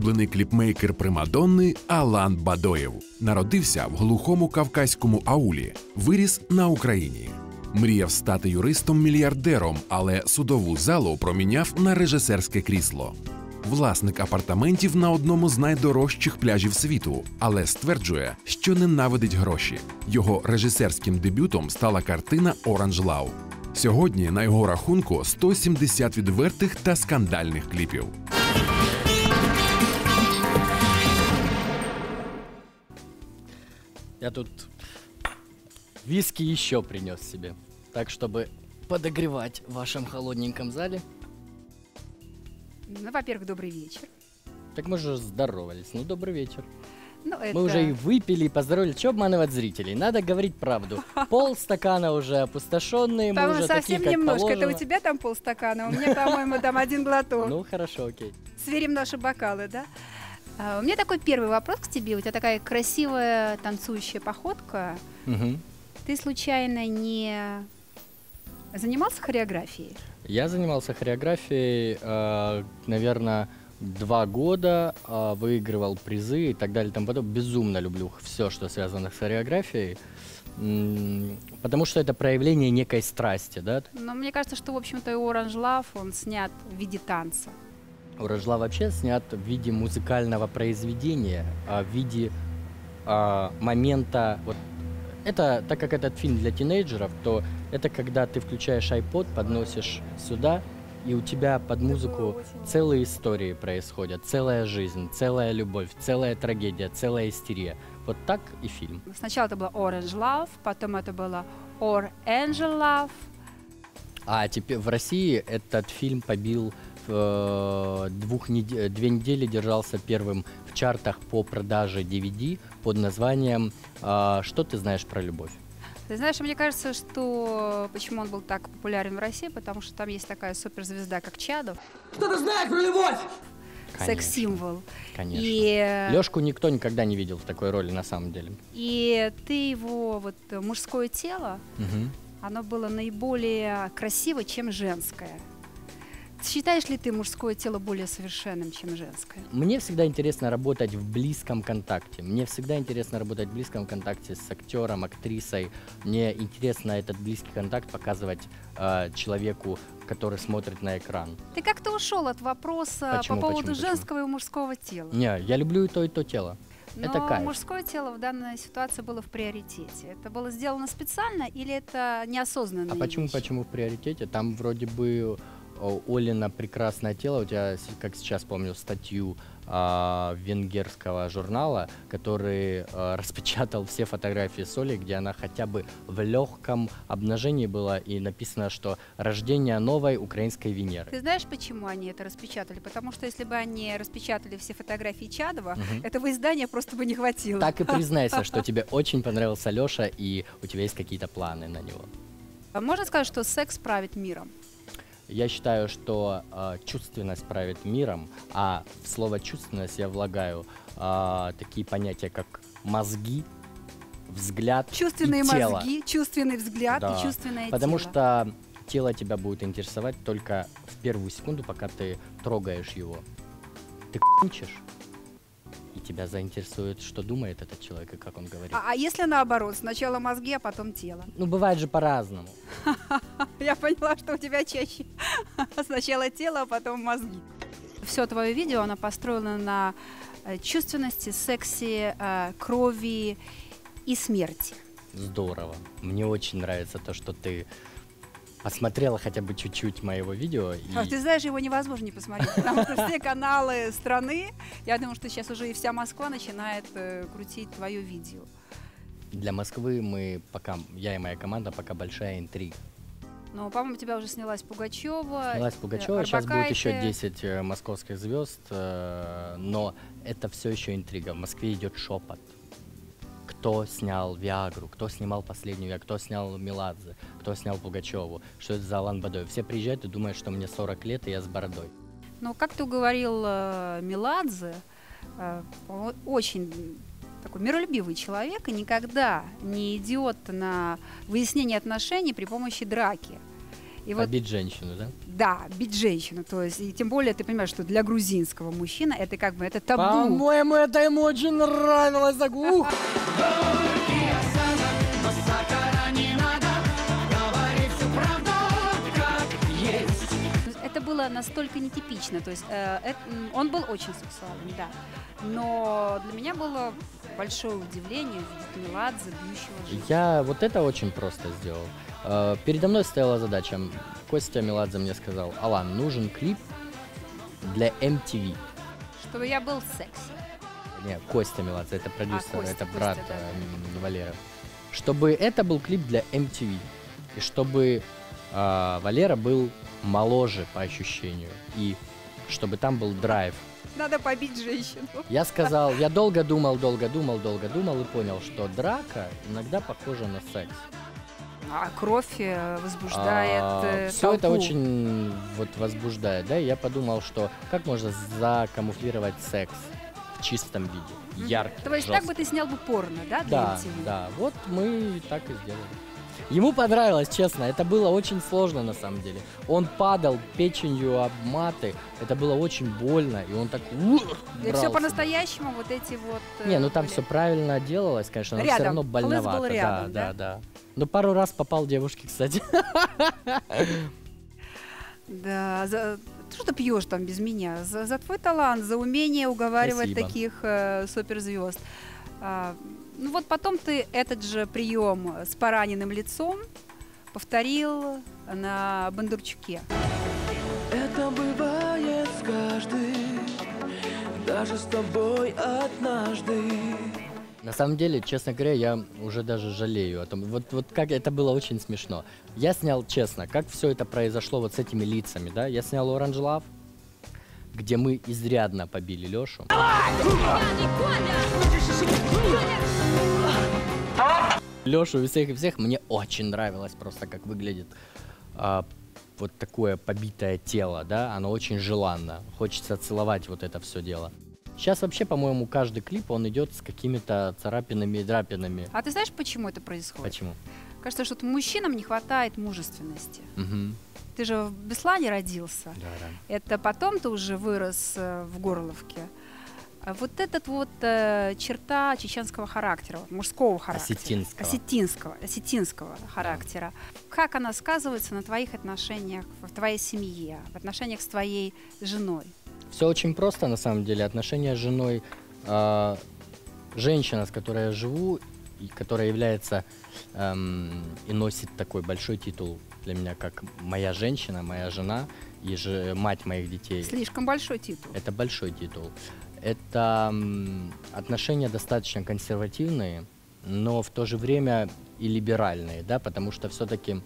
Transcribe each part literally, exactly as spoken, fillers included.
улюблений кліпмейкер Примадонни Алан Бадоєв. Народився в глухому кавказькому аулі, виріс на Україні. Мріяв стати юристом-мільярдером, але судову залу проміняв на режисерське крісло. Власник апартаментів на одному з найдорожчих пляжів світу, але стверджує, що ненавидить гроші. Його режисерським дебютом стала картина «Orange Love». Сьогодні на його рахунку сто сімдесят відвертих та скандальних кліпів. Я тут виски еще принес себе, так чтобы подогревать в вашем холодненьком зале. Ну, во-первых, добрый вечер. Так мы же здоровались. Ну, добрый вечер. Ну, это... Мы уже и выпили, и поздоровались. Чего обманывать зрителей? Надо говорить правду. Полстакана уже опустошенные, мы уже совсем такие, как немножко. положено. Это у тебя там полстакана, у меня, по-моему, там один глоток. Ну, хорошо, окей. Сверим наши бокалы, да? Uh, у меня такой первый вопрос к тебе. У тебя такая красивая танцующая походка. Угу. Ты случайно не занимался хореографией? Я занимался хореографией, э, наверное, два года, э, выигрывал призы и так далее и тому подобное. Безумно люблю все, что связано с хореографией, м- потому что это проявление некой страсти, да? Но мне кажется, что, в общем-то, и Orange Love, он снят в виде танца. «Orange Love» вообще снят в виде музыкального произведения, а в виде а, момента. Вот, это, так как этот фильм для тинейджеров, то это когда ты включаешь iPod, подносишь сюда, и у тебя под музыку целые истории происходят, целая жизнь, целая любовь, целая трагедия, целая истерия. Вот так и фильм. Сначала это было Orange Love, потом это было Or Angel Love. А теперь в России этот фильм побил Двух нед... Две недели держался первым в чартах по продаже ди ви ди под названием «Что ты знаешь про любовь?». Ты знаешь, мне кажется, что почему он был так популярен в России, потому что там есть такая суперзвезда, как Чадов. Что ты знаешь про любовь? Секс-символ. Конечно. И... Лёшку никто никогда не видел в такой роли на самом деле. И ты его вот мужское тело, угу. оно было наиболее красиво, чем женское. Считаешь ли ты мужское тело более совершенным, чем женское? Мне всегда интересно работать в близком контакте. Мне всегда интересно работать в близком контакте с актером, актрисой. Мне интересно этот близкий контакт показывать э, человеку, который смотрит на экран. Ты как-то ушел от вопроса почему, по поводу почему, женского почему? и мужского тела. Не, я люблю и то, и то тело. Но это кайф. Мужское тело в данной ситуации было в приоритете. Это было сделано специально или это неосознанно? А почему, почему в приоритете? Там вроде бы Олина прекрасное тело. У тебя, как сейчас помню, статью а, венгерского журнала, который а, распечатал все фотографии с Олей, где она хотя бы в легком обнажении была, и написано, что рождение новой украинской Венеры. Ты знаешь, почему они это распечатали? Потому что если бы они распечатали все фотографии Чадова, угу. этого издания просто бы не хватило. Так и признайся, что тебе очень понравился Леша, и у тебя есть какие-то планы на него. Можно сказать, что секс правит миром? Я считаю, что э, чувственность правит миром, а в слово чувственность я влагаю э, такие понятия, как мозги, взгляд чувственные и тело. Мозги, чувственный взгляд да. и чувственное Потому тело. что тело тебя будет интересовать только в первую секунду, пока ты трогаешь его. Ты кончишь, и тебя заинтересует, что думает этот человек и как он говорит. А, а если наоборот, сначала мозги, а потом тело? Ну, бывает же по-разному. Я поняла, что у тебя чаще сначала тело, а потом мозги. Все твое видео, оно построено на чувственности, сексе, крови и смерти. Здорово. Мне очень нравится то, что ты посмотрела хотя бы чуть-чуть моего видео. И... А, ты знаешь, его невозможно не посмотреть, потому что все каналы страны, я думаю, что сейчас уже и вся Москва начинает э, крутить твое видео. Для Москвы мы пока, я и моя команда, пока большая интрига. Ну, по-моему, у тебя уже снялась Пугачева. Снялась Пугачева, сейчас будет еще десять э, московских звезд, э, но это все еще интрига. В Москве идет шепот. Кто снял Виагру, кто снимал последнюю Виагру, кто снял Меладзе, кто снял Пугачеву, что это за Алан Бадоев. Все приезжают и думают, что мне сорок лет, и я с бородой. Ну, как ты уговорил э, Меладзе, э, очень такой миролюбивый человек и никогда не идет на выяснение отношений при помощи драки. И вот, Побить женщину, да? да, бить женщину. То есть, и тем более ты понимаешь, что для грузинского мужчины это как бы это табу. По-моему, это ему очень нравилось. Так, ух! Это было настолько нетипично. То есть э, это, он был очень сексуален, да. Но для меня было большое удивление увидеть Меладзе, бьющего женщину. Я вот это очень просто сделал. Э, Передо мной стояла задача. Костя Меладзе мне сказал: Алан, нужен клип для эм ти ви. Чтобы я был секси. Не, Костя Меладзе, это продюсер, А, Костя, это Костя, брат да. э, Валера. Чтобы это был клип для эм ти ви. И чтобы э, Валера был моложе по ощущению. И чтобы там был драйв. Надо побить женщину. Я сказал, я долго думал, долго думал, долго думал и понял, что драка иногда похожа на секс. А кровь э, возбуждает э, Все это толпу. очень вот возбуждает, да, и я подумал, что как можно закамуфлировать секс в чистом виде, Мгм. яркий, То есть жесткий. так бы ты снял бы порно, да, для Да, эм ти ви? да, вот мы так и сделали. Ему понравилось, честно, это было очень сложно на самом деле. Он падал печенью об маты, это было очень больно, и он так И все брался. по-настоящему вот эти вот... э, Не, ну там были. все правильно делалось, конечно, но все Рядом. равно Хлыст был больновато. рядом, да, да? да, да. Но пару раз попал девушке, кстати. Да, за... что ты пьешь там без меня? За, за твой талант, за умение уговаривать Спасибо. таких э, суперзвезд. А, ну вот потом ты этот же прием с пораненным лицом повторил на Бондарчуке. Это бывает с каждым, даже с тобой однажды. На самом деле, честно говоря, я уже даже жалею о том. Вот, вот как это было очень смешно. Я снял, честно, как все это произошло вот с этими лицами, да? Я снял Orange Love, где мы изрядно побили Лешу. Лешу и всех и всех мне очень нравилось просто, как выглядит а, вот такое побитое тело, да? Оно очень желанно. Хочется целовать вот это все дело. Сейчас вообще, по-моему, каждый клип, он идет с какими-то царапинами и драпинами. А ты знаешь, почему это происходит? Почему? Кажется, что мужчинам не хватает мужественности. Мгм. Ты же в Беслане родился. Да, да. Это потом ты уже вырос э, в Горловке. А вот этот вот э, черта чеченского характера, вот мужского характера. Осетинского. Осетинского, осетинского характера. Как она сказывается на твоих отношениях, в твоей семье, в отношениях с твоей женой? Все очень просто, на самом деле. Отношения с женой, э, женщина, с которой я живу, и которая является эм, и носит такой большой титул для меня, как моя женщина, моя жена и же мать моих детей. Слишком большой титул. Это большой титул. Это м, отношения достаточно консервативные, но в то же время и либеральные, да, потому что все-таки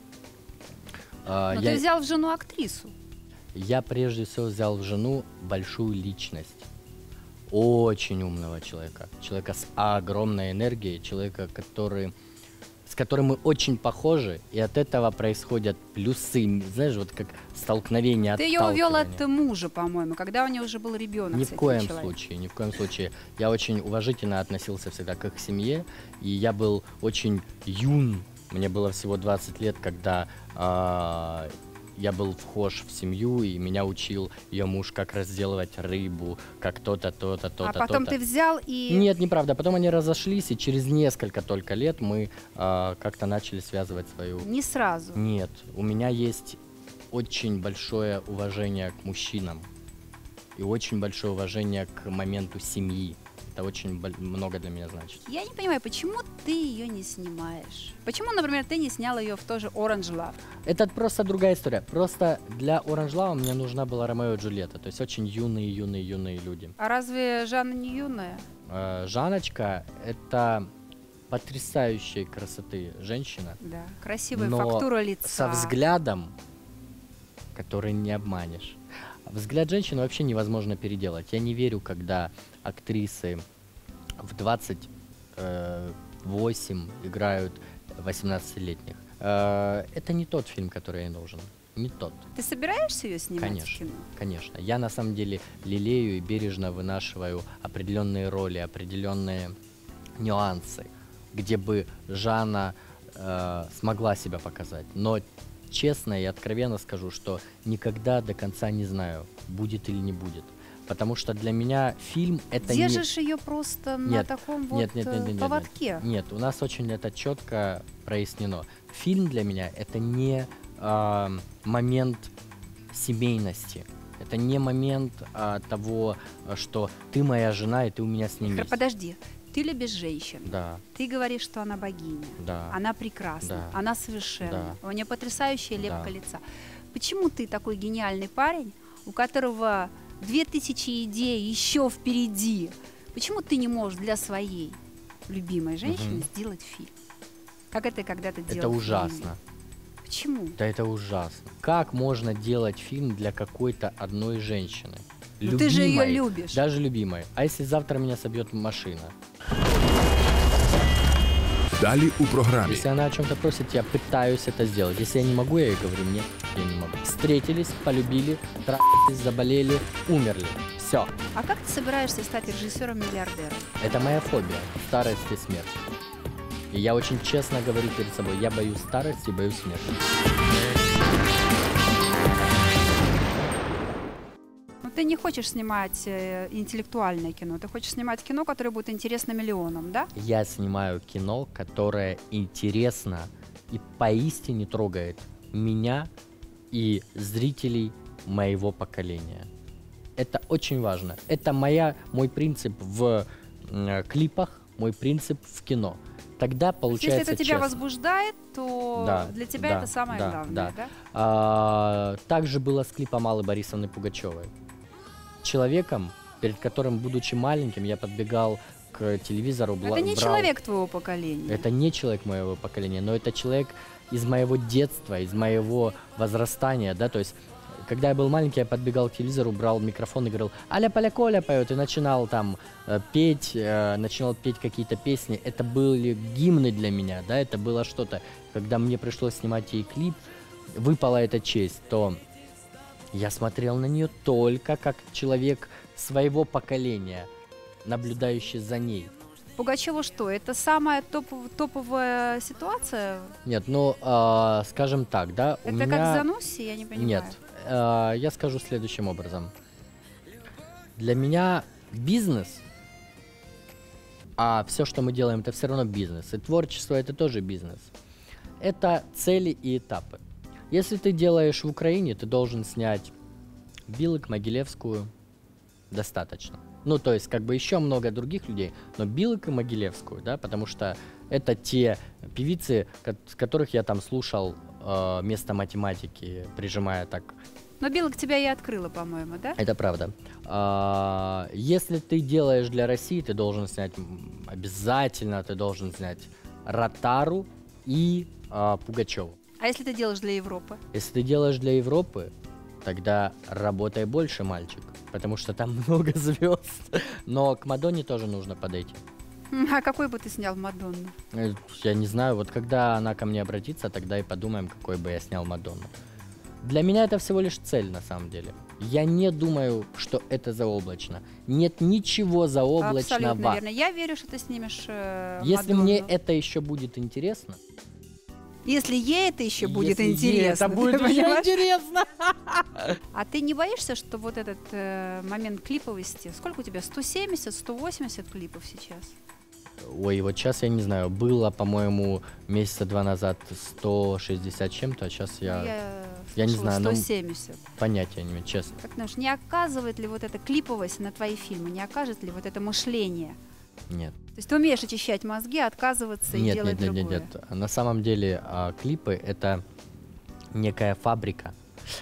Но ты взял в жену актрису. я прежде всего взял в жену большую личность, очень умного человека, человека с огромной энергией, человека, который, с которым мы очень похожи, и от этого происходят плюсы, знаешь, вот как столкновение, Ты ее увел отталкивание. от мужа, по-моему, когда у нее уже был ребенок. Ни с в этим коем человеком. случае, ни в коем случае. Я очень уважительно относился всегда к их семье, и я был очень юн. Мне было всего двадцать лет, когда а, я был вхож в семью, и меня учил ее муж, как разделывать рыбу, как то-то, то-то, то-то, А потом то-то. ты взял и... Нет, неправда. Потом они разошлись, и через несколько только лет мы а, как-то начали связывать свою... Не сразу. Нет, у меня есть очень большое уважение к мужчинам и очень большое уважение к моменту семьи. Это очень бол- много для меня значит. Я не понимаю, почему ты ее не снимаешь? Почему, например, ты не снял ее в тоже Orange Love? Это просто другая история. Просто для Orange Love мне нужна была Ромео и Джульетта. То есть очень юные, юные, юные люди. А разве Жанна не юная? Э, Жаночка — это потрясающей красоты женщина, Да, красивая но фактура лица. со взглядом, который не обманешь. Взгляд женщины вообще невозможно переделать. Я не верю, когда актрисы в двадцать восемь играют восемнадцатилетних. Э, Это не тот фильм, который ей нужен. Не тот. Ты собираешься ее снимать в Конечно, кино? конечно. Я на самом деле лелею и бережно вынашиваю определенные роли, определенные нюансы, где бы Жанна э, смогла себя показать. Но честно и откровенно скажу, что никогда до конца не знаю, будет или не будет. Потому что для меня фильм это Держишь не... ее просто на Нет, таком вот нет, нет, нет, э, нет, нет, поводке. Нет, нет, у нас очень это четко прояснено. Фильм для меня это не а, момент семейности. Это не момент а, того, что ты моя жена, и ты у меня с ней Хр- вместе. Подожди, ты любишь женщин. Да, Ты говоришь, что она богиня. да. Она прекрасна, Да. она совершенна. Да. У нее потрясающая лепка Да. лица. Почему ты такой гениальный парень, у которого две тысячи идей еще впереди? Почему ты не можешь для своей любимой женщины Мгм. сделать фильм? Как это когда-то делал? Это в ужасно. фильме? Почему? Да это ужасно. Как можно делать фильм для какой-то одной женщины? Ну ты же ее Любимой, любишь. Даже любимой. А если завтра меня собьет машина? Далі у програмі. Если она о чем-то просит, я пытаюсь это сделать. Если я не могу, я ей говорю, нет, я не могу. Встретились, полюбили, трахались, заболели, умерли. Все. А как ты собираешься стать режиссером-миллиардером? Это моя фобия. Старость и смерть. И я очень честно говорю перед собой, я боюсь старости и боюсь смерти. Ну ты не хочешь снимать э, интеллектуальное кино, ты хочешь снимать кино, которое будет интересно миллионам, да? Я снимаю кино, которое интересно и поистине трогает меня и зрителей моего поколения. Это очень важно. Это моя, мой принцип в э, клипах, мой принцип в кино. Тогда получается Если это тебя честно. возбуждает, то Да, для тебя да, это самое да, главное, да. да? А, также было с клипом Аллы Борисовны Пугачевой. Человеком, перед которым, будучи маленьким, я подбегал к телевизору, бла- Это не брал- человек твоего поколения. Это не человек моего поколения, но это человек из моего детства, из моего возрастания, да, то есть когда я был маленький, я подбегал к телевизору, брал микрофон и говорил «Аля Поля Коля поет» и начинал там э, петь, э, начинал петь какие-то песни. Это были гимны для меня, да, это было что-то. Когда мне пришлось снимать ей клип, выпала эта честь, то я смотрел на нее только как человек своего поколения, наблюдающий за ней. Пугачева что? Это самая топ- топовая ситуация? Нет, ну, э, скажем так, да, у Это меня... как Занусси, я не понимаю. Нет, э, я скажу следующим образом. Для меня бизнес, а все, что мы делаем, это все равно бизнес. И творчество это тоже бизнес. Это цели и этапы. Если ты делаешь в Украине, ты должен снять Билык, Могилевскую, достаточно. Ну, то есть, как бы еще много других людей, но Билык и Могилевскую, да, потому что это те певицы, ко- с которых я там слушал э, место математики, прижимая так. Но Билок тебя и открыла, по-моему, да? Это правда. А, если ты делаешь для России, ты должен снять м, обязательно, ты должен снять Ротару и а, Пугачеву. А если ты делаешь для Европы? Если ты делаешь для Европы, тогда работай больше, мальчик, потому что там много звезд. Но к Мадонне тоже нужно подойти. М, А какой бы ты снял Мадонну? Э, Я не знаю, вот когда она ко мне обратится, тогда и подумаем, какой бы я снял Мадонну. Для меня это всего лишь цель, на самом деле. Я не думаю, что это заоблачно. Нет ничего заоблачного. Абсолютно верно. Я верю, что ты снимешь э, Если Мадонну. мне это еще будет интересно, Если ей это еще будет если ей интересно. это ты будет еще понимаешь? интересно. А ты не боишься, что вот этот э, момент клиповости, сколько у тебя, сто семьдесят - сто восемьдесят клипов сейчас? Ой, вот сейчас я не знаю, было, по-моему, месяца два назад сто шестьдесят чем-то, а сейчас я, Я, я не слышала, знаю, ну- сто семьдесят. понятия не имею, честно. Как знаешь, не оказывает ли вот эта клиповость на твои фильмы, не окажет ли вот это мышление? Нет. То есть ты умеешь очищать мозги, отказываться и Нет, делать нет, нет, нет, другое. нет. На самом деле а, клипы это некая фабрика,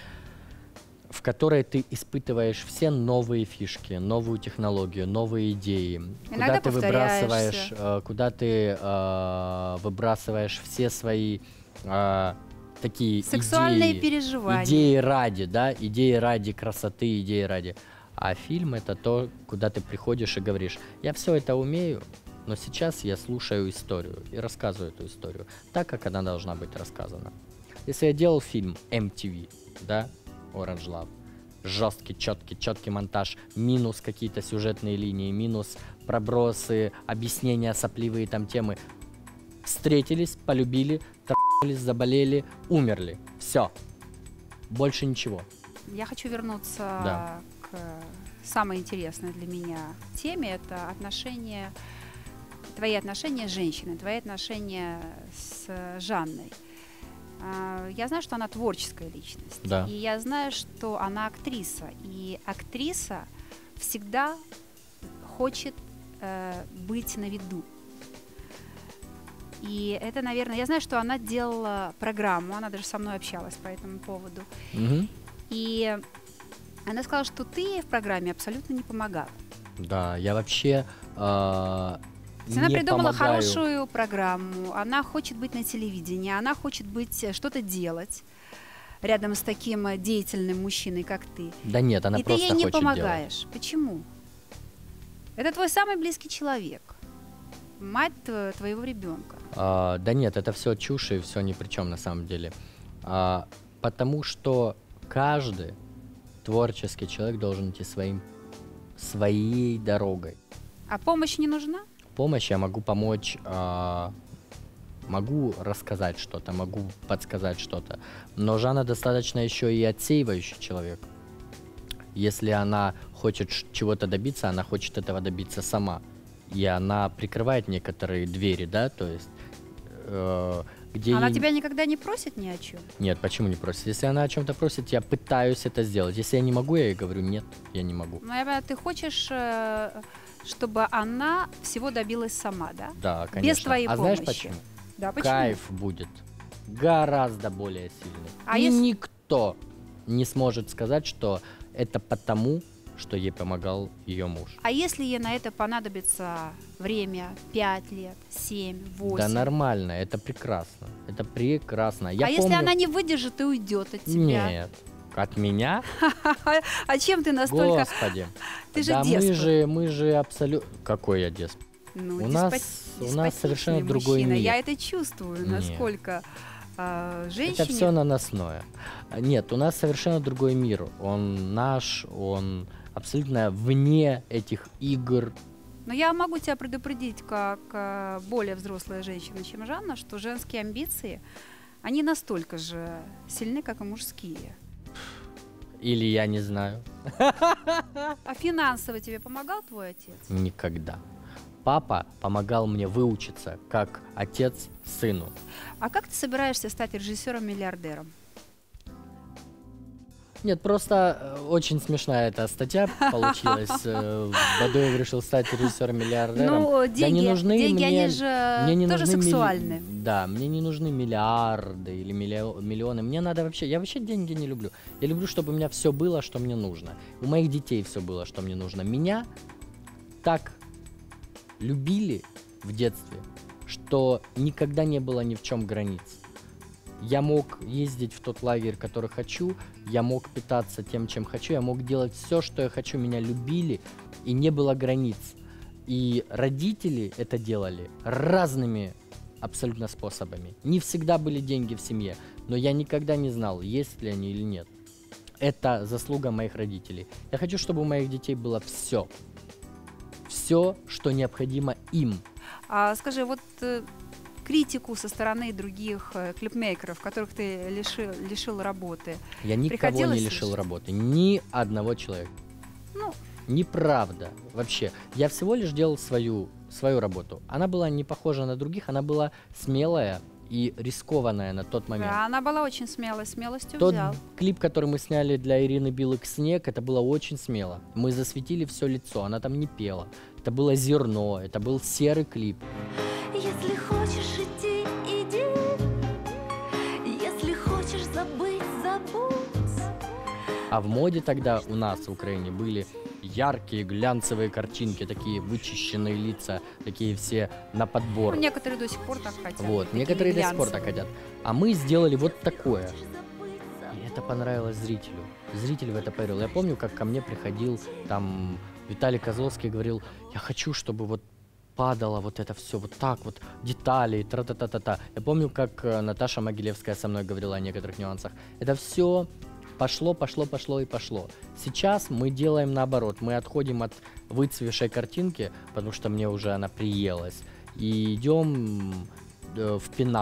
в которой ты испытываешь все новые фишки, новую технологию, новые идеи. Иногда куда ты повторяешься. выбрасываешь, э, куда ты э, выбрасываешь все свои э, такие Сексуальные идеи, переживания. идеи ради, да, идеи ради красоты, идеи ради. А фильм это то, куда ты приходишь и говоришь: я все это умею, но сейчас я слушаю историю и рассказываю эту историю так, как она должна быть рассказана. Если я делал фильм эм ти ви, да, Orange Love, жесткий, четкий, четкий монтаж, минус какие-то сюжетные линии, минус пробросы, объяснения, сопливые там темы. Встретились, полюбили, заболели, умерли. Все. Больше ничего. Я хочу вернуться Да. к самой интересной для меня теме. Это отношения, твои отношения с женщиной, твои отношения с Жанной. А, Я знаю, что она творческая личность. Да. И я знаю, что она актриса. И актриса всегда хочет э, быть на виду. И это, наверное, я знаю, что она делала программу, она даже со мной общалась по этому поводу. Мгм. И она сказала, что ты ей в программе абсолютно не помогала. Да, я вообще э, То есть она не придумала помогаю. хорошую программу, она хочет быть на телевидении, она хочет быть, э, что-то делать рядом с таким э, деятельным мужчиной, как ты. Да нет, она И ты просто ей не хочет делать. помогаешь. Почему? Это твой самый близкий человек, мать тво- твоего ребенка. А, да нет, это все чушь и все ни при чем на самом деле. А, потому что каждый творческий человек должен идти своим, своей дорогой. А помощь не нужна? Помощь я могу помочь, а, могу рассказать что-то, могу подсказать что-то. Но Жанна достаточно еще и отсеивающий человек. Если она хочет ш- чего-то добиться, она хочет этого добиться сама. И она прикрывает некоторые двери, да, то есть э, где Она ей- тебя никогда не просит ни о чем. Нет, почему не просит? Если она о чем-то просит, я пытаюсь это сделать. Если я не могу, я ей говорю, нет, я не могу. Но я понимаю, ты хочешь, э, чтобы она всего добилась сама, да? Да, конечно. твоей а знаешь помощи. почему? Да, почему? Кайф будет гораздо более сильный. А И если- никто не сможет сказать, что это потому, что ей помогал ее муж. А если ей на это понадобится время, пять лет, семь, восемь? Да нормально, это прекрасно. Это прекрасно. Я а если помню- она не выдержит и уйдет от тебя? Нет. От меня? А чем ты настолько... Господи. Ты же да мы деспот. же, мы же абсолютно... Какой я деспот? Ну, У деспот- нас- у нас деспотичный совершенно другой мужчина. мир. Я это чувствую, Нет. насколько а, женщине... Это все наносное. А, Нет, у нас совершенно другой мир. Он наш, он абсолютно вне этих игр. Но я могу тебя предупредить, как а, более взрослая женщина, чем Жанна, что женские амбиции, они настолько же сильны, как и мужские. Или я не знаю. А финансово тебе помогал твой отец? Никогда. Папа помогал мне выучиться, как отец сыну. А как ты собираешься стать режиссером-миллиардером? Нет, просто э, очень смешная эта статья получилась. Э, Бадоев решил стать режиссером-миллиардером. Ну, Да деньги, не нужны деньги мне- они же мне не тоже нужны милли- сексуальны. Да, мне не нужны миллиарды или миллио- миллионы. Мне надо вообще... Я вообще деньги не люблю. Я люблю, чтобы у меня все было, что мне нужно. У моих детей все было, что мне нужно. Меня так любили в детстве, что никогда не было ни в чем границ. Я мог ездить в тот лагерь, который хочу, я мог питаться тем, чем хочу, я мог делать все, что я хочу, меня любили, и не было границ. И родители это делали разными абсолютно способами. Не всегда были деньги в семье, но я никогда не знал, есть ли они или нет. Это заслуга моих родителей. Я хочу, чтобы у моих детей было все. Все, что необходимо им. А скажи, вот э, критику со стороны других э, клипмейкеров, которых ты лишил, лишил работы, Я никого Приходилось не лишил слышать? работы. Ни одного человека. ну, Неправда. Вообще. Я всего лишь делал свою, свою работу. Она была не похожа на других, она была смелая и рискованная на тот момент. да, она была очень смелой, смелостью Тот взял. клип, который мы сняли для Ирины Билык «Снег», это было очень смело. Мы засветили все лицо, она там не пела. Это было зерно, это был серый клип. Если хочешь идти, иди. Если хочешь забыть, забудь. А в моде тогда у нас в Украине были яркие глянцевые картинки, такие вычищенные лица, такие все на подбор. Ну, некоторые до сих пор так хотят. Вот, такие некоторые до сих пор так глянцевые. хотят. А мы сделали вот такое. И это понравилось зрителю. Зритель в это поверил. Я помню, как ко мне приходил там Виталий Козловский и говорил, я хочу, чтобы вот падало вот это все вот так вот, детали, тра-та-та-та-та. Я помню, как э, Наташа Могилевская со мной говорила о некоторых нюансах. Это все пошло, пошло, пошло и пошло. Сейчас мы делаем наоборот. Мы отходим от выцвевшей картинки, потому что мне уже она приелась, и идем э, в пинап.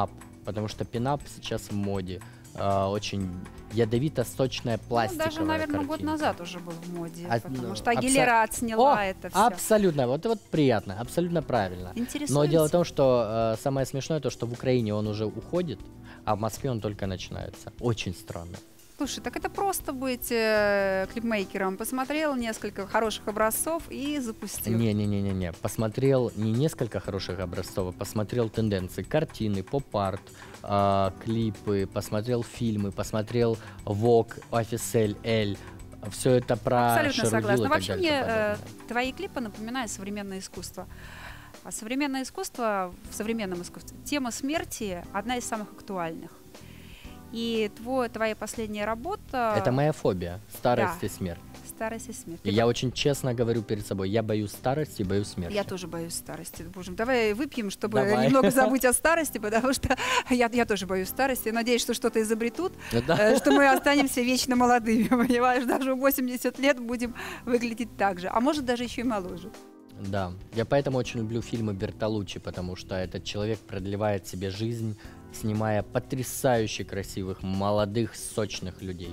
потому что пинап сейчас в моде. Э, очень ядовито-сочная пластиковая Ну, даже, наверное, год картинка. назад уже был в моде, А, потому ну, что абсо- Агилера отсняла О, это все. абсолютно, вот, вот приятно, абсолютно правильно. Но Интересуется? дело в том, что э, самое смешное то, что в Украине он уже уходит, а в Москве он только начинается. Очень странно. Слушай, так это просто быть э, клипмейкером. Посмотрел несколько хороших образцов и запустил. Не-не-не-не-не. Посмотрел не несколько хороших образцов, а посмотрел тенденции. Картины, поп-арт, э, клипы, посмотрел фильмы, посмотрел Vogue, Офисель, Эль. Все это про Абсолютно Шерудил согласна. и так Вообще далее и мне тому э, подобное. твои клипы напоминают современное искусство. А современное искусство, в современном искусстве, тема смерти одна из самых актуальных. И твой, твоя последняя работа... Это моя фобия. Старость Да. и смерть. Старость и смерть. И Ты я очень честно говорю перед собой. Я боюсь старости и боюсь смерти. Я тоже боюсь старости. Боже мой, давай выпьем, чтобы Давай. немного забыть о старости, потому что я, я тоже боюсь старости. Надеюсь, что что-то изобретут, Да. э, что мы останемся вечно молодыми, понимаешь? Даже в восемьдесят лет будем выглядеть так же, а может даже еще и моложе. Да, я поэтому очень люблю фильмы Бертолуччи, потому что этот человек продлевает себе жизнь, снимая потрясающе красивых, молодых, сочных людей.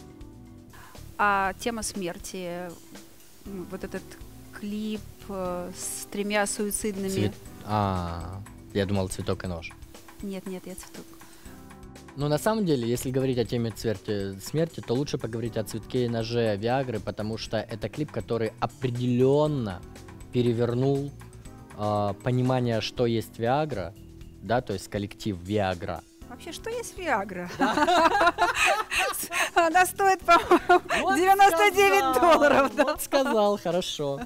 А тема смерти, м, вот этот клип э, с тремя суицидными... Цвет- А, я думал, цветок и нож. Нет, нет, я цветок. Но на самом деле, если говорить о теме цверти- смерти, то лучше поговорить о цветке и ноже Виагры, потому что это клип, который определенно перевернул э, понимание, что есть Виагра, да, то есть коллектив Виагра. Вообще, что есть Виагра? Она стоит, по-моему, девяносто девять долларов. да? Вот сказал, хорошо.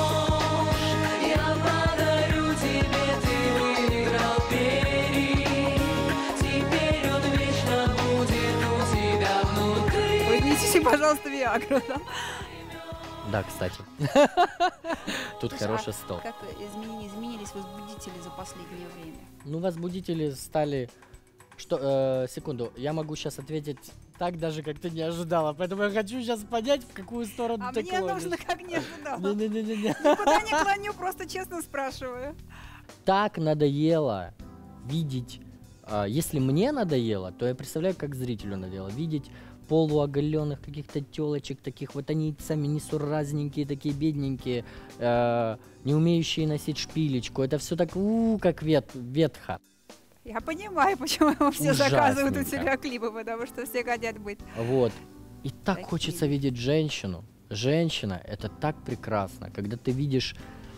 Я подарю тебе, ты выиграл перьев. Теперь он вечно будет у тебя внутри. Ой, несите, пожалуйста, Виагру. да? Да, кстати. Тут Слушай, хороший а стол. Как измени- изменились возбудители за последнее время? Ну, возбудители стали... Что, э, секунду, я могу сейчас ответить так даже, как ты не ожидала, поэтому я хочу сейчас понять, в какую сторону А ты мне клонишь. нужно, как не ожидала. Не-не-не-не. Никуда не клоню, просто честно спрашиваю. Так надоело видеть... а, если мне надоело, то я представляю, как зрителю надоело видеть полуоголенных каких-то телочек, таких вот они сами несуразненькие, такие бедненькие, э, не умеющие носить шпилечку. Это все так, у, как вет, ветхо. Я понимаю, почему все заказывают у Ужасненько. тебя клипы, потому что все хотят быть. Вот. И так Такие. хочется видеть женщину. Женщина — это так прекрасно, когда ты видишь...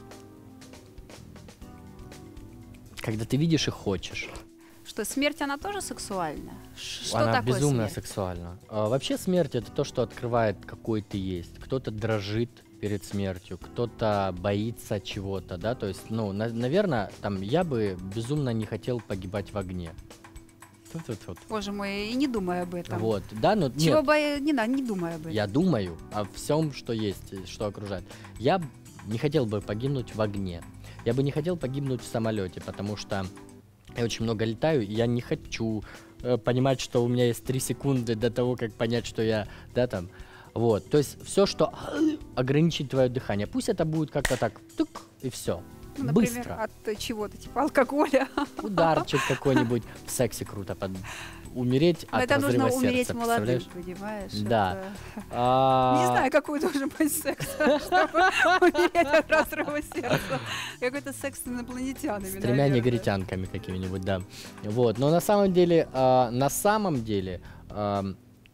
Когда ты видишь и хочешь. Что, смерть, она тоже сексуальна? Ш- Что Она такое безумно смерть? сексуальна. А, вообще смерть — это то, что открывает, какой ты есть. Кто-то дрожит перед смертью, кто-то боится чего-то, да, то есть, ну, наверное, там, я бы безумно не хотел погибать в огне. Тут-тут-тут. Боже мой, и не думай об этом. Вот, да, ну, Чего нет, боя... Не надо, не думай об этом. я думаю о всем, что есть, и что окружает. Я б не хотел бы погибнуть в огне. Я бы не хотел погибнуть в самолете, потому что я очень много летаю, и я не хочу э, понимать, что у меня есть три секунды до того, как понять, что я, да, там, вот. То есть все, что ограничит твое дыхание, пусть это будет как-то так, тук, и все. Ну, например, Быстро. от э, чего-то, типа алкоголя. Ударчик какой-нибудь, в сексе круто, под... умереть Но от это нужно разрыва умереть сердца, молодым, представляешь? понимаешь? Да. Это- А, Не знаю, какой должен быть секс, чтобы умереть от разрыва сердца. Какой-то секс с инопланетянами, С тремя наверное. негритянками какими-нибудь, да. Вот, но на самом деле, а, на самом деле, а,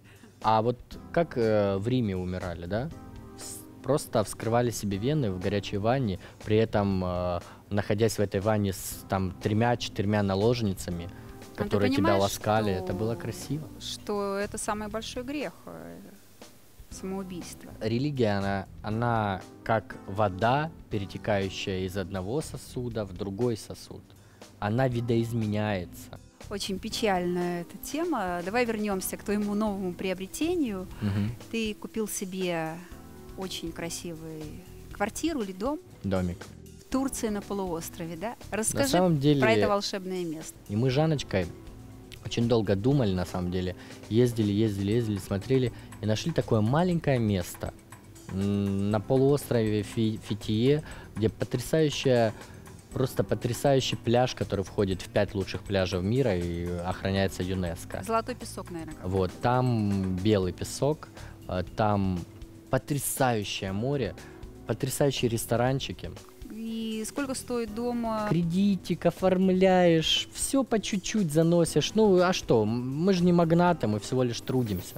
а вот как э, в Риме умирали, да? С- Просто вскрывали себе вены в горячей ванне, при этом э, находясь в этой ванне с там тремя-четырьмя наложницами, А ты которые тебя понимаешь, ласкали, что- это было красиво. Что это самый большой грех э, самоубийство. Религия, она, она как вода, перетекающая из одного сосуда в другой сосуд. Она видоизменяется. Очень печальная эта тема. Давай вернемся к твоему новому приобретению. Мгм. Ты купил себе очень красивую квартиру или дом Домик. в Турции на полуострове, да? Расскажи на самом деле, про это волшебное место. и мы с Жанночкой очень долго думали, на самом деле. Ездили, ездили, ездили, смотрели. И нашли такое маленькое место м, на полуострове Фи- Фитие, где потрясающая Просто потрясающий пляж, который входит в пять лучших пляжей мира и охраняется ЮНЕСКО. Золотой песок, наверное. какой-то. Вот, там белый песок, э, там потрясающее море, потрясающие ресторанчики. И сколько стоит дома? Кредитик оформляешь, все по чуть-чуть заносишь. Ну, а что, м- мы же не магнаты, мы всего лишь трудимся.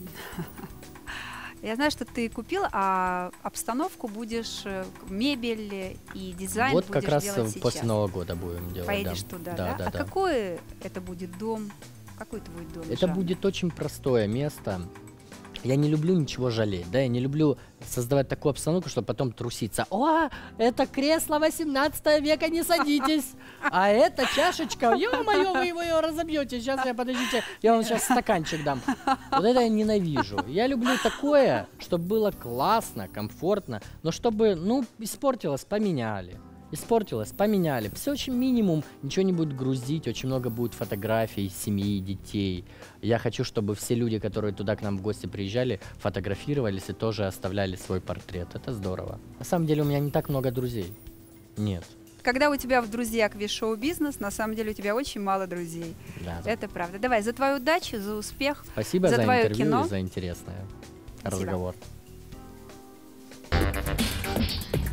Я знаю, что ты купил, а обстановку будешь, э, мебель и дизайн Вот будешь как раз делать э, сейчас. после Нового года будем делать. Поедешь да. туда, Да, да? да, а да. какой это будет дом? Какой твой дом? Это жанр? будет очень простое место. Я не люблю ничего жалеть, да, я не люблю создавать такую обстановку, чтобы потом труситься. О, это кресло восемнадцатого века, не садитесь. А эта чашечка, ё-моё, вы его её разобьете. Сейчас я, подождите, я вам сейчас стаканчик дам. Вот это я ненавижу. Я люблю такое, чтобы было классно, комфортно, но чтобы, ну, испортилось, поменяли. Испортилось, поменяли. Все очень минимум, ничего не будет грузить, очень много будет фотографий семьи, детей. Я хочу, чтобы все люди, которые туда к нам в гости приезжали, фотографировались и тоже оставляли свой портрет. Это здорово. На самом деле у меня не так много друзей. Нет. Когда у тебя в друзьях весь шоу-бизнес, на самом деле у тебя очень мало друзей. Да, да. Это правда. Давай, за твою удачу, за успех. Спасибо за за, твое интервью кино. и за интересный Спасибо. разговор.